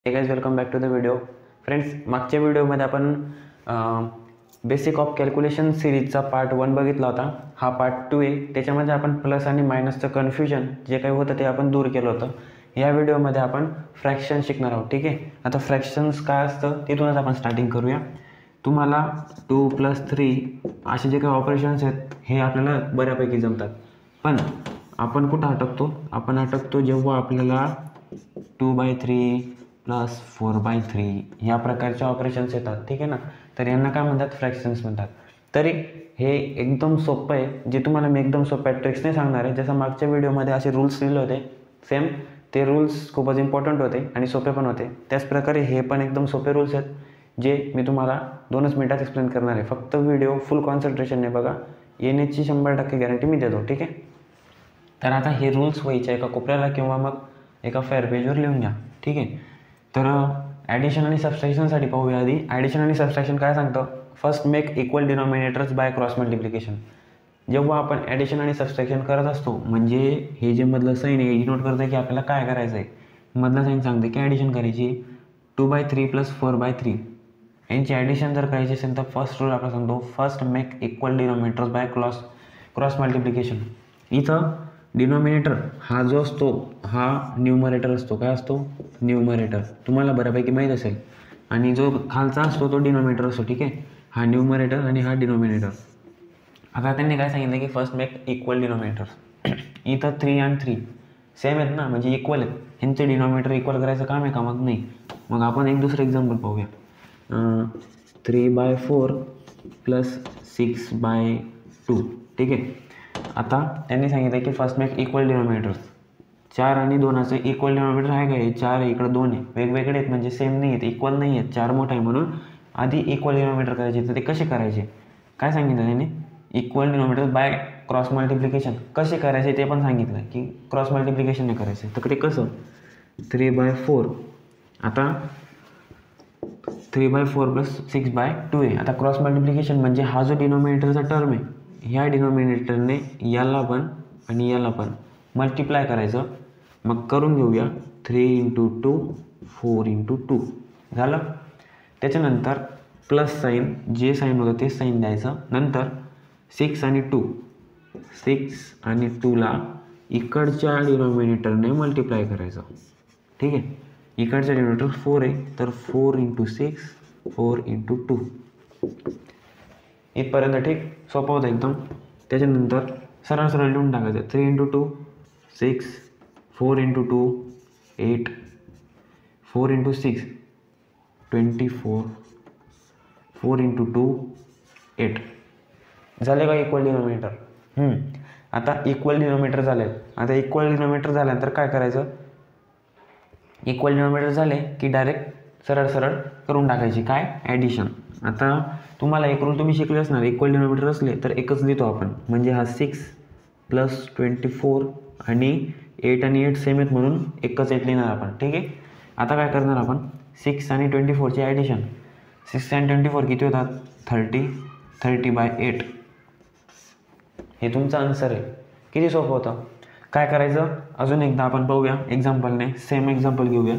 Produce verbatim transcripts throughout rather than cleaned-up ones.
हे guys welcome back to the video. Friends, मागच्या व्हिडिओमध्ये आपण बेसिक ऑफ कॅल्क्युलेशन सिरीजचा पार्ट वन बघितला होता. हा पार्ट टू आहे. त्याच्यामध्ये आपण प्लस आणि मायनसचं कन्फ्युजन जे काही होतं ते आपण दूर केलं होतं. या व्हिडिओमध्ये आपण फ्रॅक्शन शिकणार आहोत. ठीक आहे. आता फ्रॅक्शन्स काय असतं तिथूनच आपण स्टार्टिंग करूया. तुम्हाला टू प्लस थ्री असे जे काही ऑपरेशन्स आहेत हे आपल्याला बऱ्यापैकी जमतात, पण आपण कुठं अटकतो? आपण अटकतो जेव्हा आपल्याला two by three plus four by three ह्या प्रकारचे ऑपरेशन्स येतात. ठीक आहे ना. तर यांना काय म्हणतात? फ्रॅक्शन्स म्हणतात. तरी हे एकदम सोपं आहे. जे तुम्हाला मी एकदम सोप्या ट्रिक्स नाही सांगणार आहे. जसं मागच्या व्हिडिओमध्ये असे रूल्स लिहिले होते, सेम ते रूल्स खूपच इम्पॉर्टंट होते आणि सोपे पण होते. त्याचप्रकारे हे पण एकदम सोपे रूल्स आहेत जे मी तुम्हाला दोनच मिनटात एक्सप्लेन करणार आहे. फक्त व्हिडिओ फुल कॉन्सन्ट्रेशनने बघा. येण्याची शंभर टक्के गॅरंटी मी देतो. ठीक आहे. तर आता हे रूल्स व्हायचे एका कोपऱ्याला किंवा मग एका फेअर पेजवर लिहून घ्या. ठीक आहे. तर ॲडिशन आणि सबस्ट्रॅक्शनसाठी पाहूया. आधी ॲडिशन आणि सबस्ट्रॅक्शन काय सांगतं? First make equal denominators by cross multiplication. जेव्हा आपण ॲडिशन आणि सबस्ट्रॅक्शन करत असतो म्हणजे हे जे मधलं साईन आहे डिनोट करतं की आपल्याला काय करायचं आहे. मधलं साईन सांगते की ॲडिशन करायची. Two by three plus four by three यांची ॲडिशन जर करायची असेल तर फर्स्ट रूल आपला सांगतो first make equal denominators by cross cross multiplication. इथं डिनॉमिनेटर हा जो असतो हा न्यूमरेटर असतो. काय असतो? न्यूमरेटर. तुम्हाला बऱ्यापैकी माहीत असेल. आणि जो खालचा असतो तो डिनॉमिनेटर असतो. ठीक आहे. हा न्यूमरेटर आणि हा डिनॉमिनेटर. आता त्यांनी काय सांगितलं की फर्स्ट मेक इक्वल डिनॉमिनेटर. इथं थ्री आणि थ्री सेम आहेत ना, म्हणजे इक्वल आहेत. ह्यांचे डिनॉमिनेटर इक्वल करायचं काम आहे का? मग नाही. मग आपण एक दुसरं एक्झाम्पल पाहूया. Three by four plus six by two. ठीक आहे. आता त्यांनी सांगितलं की फर्स्ट मेक इक्वल डिनॉमिनेटर्स. चार आणि दोनाचं इक्वल डिनॉमिनेटर आहे का? हे चार आहे, इकडं दोन आहे. वेगवेगळे आहेत म्हणजे सेम नाही आहेत, इक्वल नाही आहेत. चार मोठा आहे म्हणून आधी इक्वल डिनॉमिनेटर करायचे. तर ते कसे करायचे काय सांगितलं त्यांनी? Equal denominator by cross multiplication. कसे करायचे ते पण सांगितलं की क्रॉस मल्टिप्लिकेशनने करायचे. तर ते कसं? Three by four. आता three by four plus six by two आहे. आता क्रॉस मल्टिप्लिकेशन म्हणजे हा जो डिनॉमिनेटरचा टर्म आहे ह्या डिनॉमिनेटरने याला पण आणि याला पण मल्टिप्लाय करायचं. मग करून घेऊया. Three into two four into two झालं. त्याच्यानंतर प्लस साईन जे साईन होतं तेच साईन द्यायचं. नंतर सिक्स आणि टू सिक्स आणि टूला इकडच्या डिनॉमिनेटरने मल्टिप्लाय करायचं. ठीक आहे. इकडच्या डिनॉमिनेटर फोर आहे तर four into six four into two इथपर्यंत. ठीक. सोपं होतं एकदम. त्याच्यानंतर सरळ सरळ लिहून टाकायचं. Three into two six four into two eight four into six twenty four four into two eight झाले का इक्वल डिनॉमिनेटर? आता इक्वल डिनॉमिनेटर झाले. आता इक्वल डिनॉमिनेटर झाल्यानंतर काय करायचं? इक्वल डिनॉमिनेटर झाले की डायरेक्ट सरळ सरळ करून टाकायची. काय? ॲडिशन. आता तुम्हाला एक रूल तुम्ही शिकले असणार. इक्वल डिनॉमिनेटर असले तर एकच लिहितो आपण, म्हणजे हा सिक्स प्लस ट्वेंटी फोर आणि एट आणि एट सेम आहेत म्हणून एकच एट लिहिणार आपण. ठीक आहे. आता काय करणार आपण? सिक्स आणि ट्वेंटी फोरची ॲडिशन. सिक्स आणि ट्वेंटी फोर किती होतात? थर्टी. थर्टी बाय एट हे तुमचं आन्सर आहे. किती सोपं होतं. काय करायचं अजून एकदा आपण पाहूया एक्झाम्पलने. सेम एक्झाम्पल घेऊया.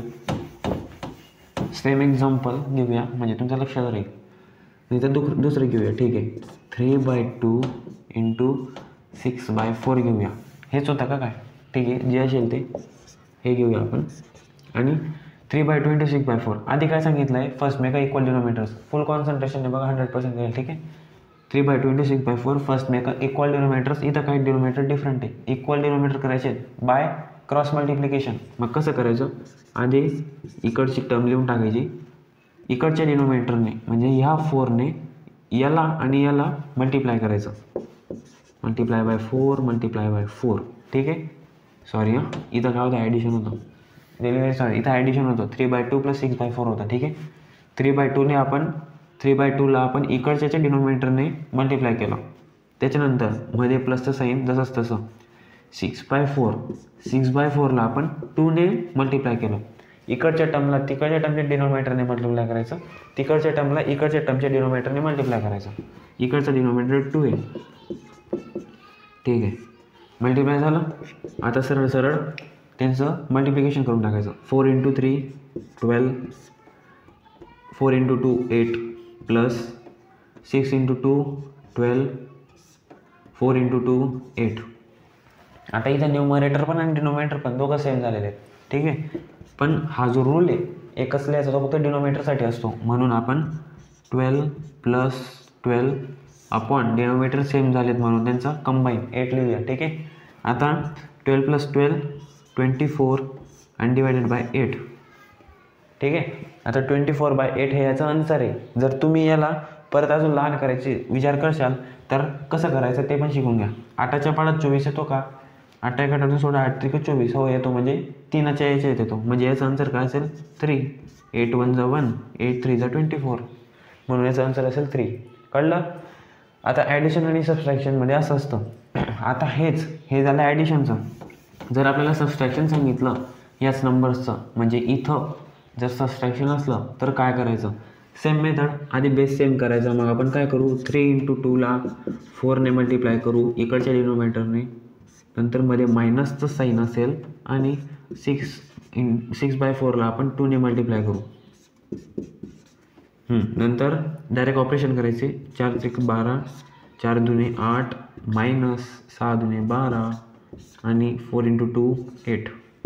सेम एक्झाम्पल घेऊया म्हणजे तुमच्या लक्षात राहील. नाही तर दुख दुसरं घेऊया. ठीक आहे. Three by two into six by four घेऊया. हेच होतं का काय? ठीक आहे. जे असेल ते हे घेऊया आपण. आणि three by two into six by four आधी काय सांगितलं आहे? First make equal denominators. Full कॉन्सन्ट्रेशनने बघा, हंड्रेड पर्सेंट येईल. ठीक आहे. Three by two into six by four first make equal denominators. इथं काही डिनॉमिनेटर डिफरंट आहे. इक्वल डिनॉमिनेटर करायचे बाय क्रॉस मल्टिप्लिकेशन. मग कसं करायचं? आधी इकडची टर्म लिहून टाकायची. इकडच्या डिनॉमिनेटरने म्हणजे ह्या फोरने याला आणि याला मल्टिप्लाय करायचं. Multiply by four multiply by four. ठीक आहे. सॉरी हां, इथं काय होतं? ॲडिशन होतं. डेलिव्हरी सॉरी इथं ॲडिशन होतं. Three by two plus six by four होतं. ठीक आहे. थ्री बाय टूने आपण थ्री बाय टूला आपण इकडच्याच्या डिनॉमिनेटरने मल्टिप्लाय केलं. त्याच्यानंतर मध्ये प्लसचं साईन जसंच तसं. Six by four six by फोरला आपण टूने मल्टिप्लाय केलं. इकडच्या टर्मला तिकडच्या टर्मच्या डिनॉमिनेटरने मल्टिप्लाय करायचं. तिकडच्या टर्मला इकडच्या टर्मच्या डिनॉमिनेटरने मल्टिप्लाय करायचं. इकडचं डिनॉमिनेटर टू आहे. ठीक आहे. मल्टिप्लाय झालं. आता सरळ सरळ त्यांचं मल्टिप्लिकेशन करून टाकायचं. Four into three twelve, four into two eight, plus six into two twelve, four into two eight. आता इथं न्यूमरेटर पण आणि डिनोमिनेटर पण दोघं सेम झालेले आहेत, ठीक आहे. पण हा जो रूल आहे एकच लिहायचा तो फक्त डिनोमिनेटरसाठी असतो, म्हणून आपण twelve plus twelve upon denominator same झालेत म्हणून त्यांचा कंबाईन एट लिहूया, ठीक आहे. आता twelve plus twelve twenty four आणि डिवायडेड बाय एट, ठीक आहे. आता ट्वेंटी फोर बाय एट हे याचं आन्सर आहे. जर तुम्ही याला परत अजून लहान करायचे विचार करशाल तर कसं करायचं ते पण शिकून घ्या. आठाच्या पाडात चोवीस येतो का? आठ एक आठातून सोडा, आठ त्रिक चोवीस, हो येतो, म्हणजे तीनाच्या याच्यात येतो, म्हणजे याचा आन्सर काय असेल थ्री. एट वन जा वन, एट थ्री जा ट्वेंटी फोर, म्हणून याचा आन्सर असेल थ्री. कळलं? आता ॲडिशन आणि सबस्ट्रॅक्शनमध्ये असं असतं. आता हेच हे झालं ॲडिशनचं. जर आपल्याला सबस्ट्रॅक्शन सांगितलं याच नंबर्सचं, म्हणजे इथं जर सबस्ट्रॅक्शन असलं तर काय करायचं? सेम मेथड, आधी बेस सेम करायचा. मग आपण काय करू? थ्री इंटू टूला फोरने मल्टिप्लाय करू इकडच्या डिनोमिनेटरने, नंतर मध्ये मायनसचं साईन असेल आणि सिक्स इन सिक्स बाय फोरला आपण टूने मल्टिप्लाय करू. नंतर डायरेक्ट ऑपरेशन करायचे. चार त्रिक बारा, चार दुने आठ, मायनस सहा दुने बारा आणि फोर इंटू टू एट.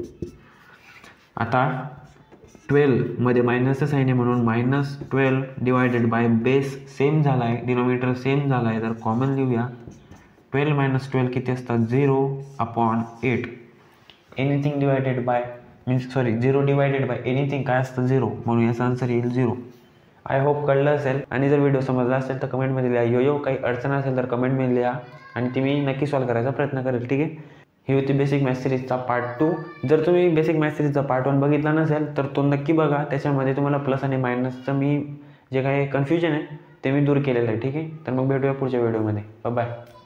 आता ट्वेल्वमध्ये मायनसचं साईन आहे म्हणून minus twelve divided by base same झाला आहे, डिनोमिनेटर सेम झाला आहे, तर कॉमन लिहूया. ट्वेल्व मायनस ट्वेल्व किती असतात? Zero upon eight. Anything divided by means sorry zero divided by anything काय असतं? झिरो, म्हणून याचा आन्सर येईल झिरो. आय होप कळलं असेल. आणि जर व्हिडिओ समजला असेल तर कमेंटमध्ये लिहा. यो यो काही अडचण असेल तर कमेंटमध्ये लिहा आणि ती मी नक्की सॉल्व करायचा प्रयत्न करेल, ठीक आहे. ही होती बेसिक मॅथ सिरीजचा पार्ट टू. जर तुम्ही बेसिक मॅथ सिरीजचा पार्ट वन बघितला नसेल तर तो नक्की बघा. त्याच्यामध्ये तुम्हाला प्लस आणि मायनसचं मी जे काही कन्फ्युजन आहे ते मी दूर केलेलं आहे, ठीक आहे. तर मग भेटूया पुढच्या व्हिडिओमध्ये. Bye bye.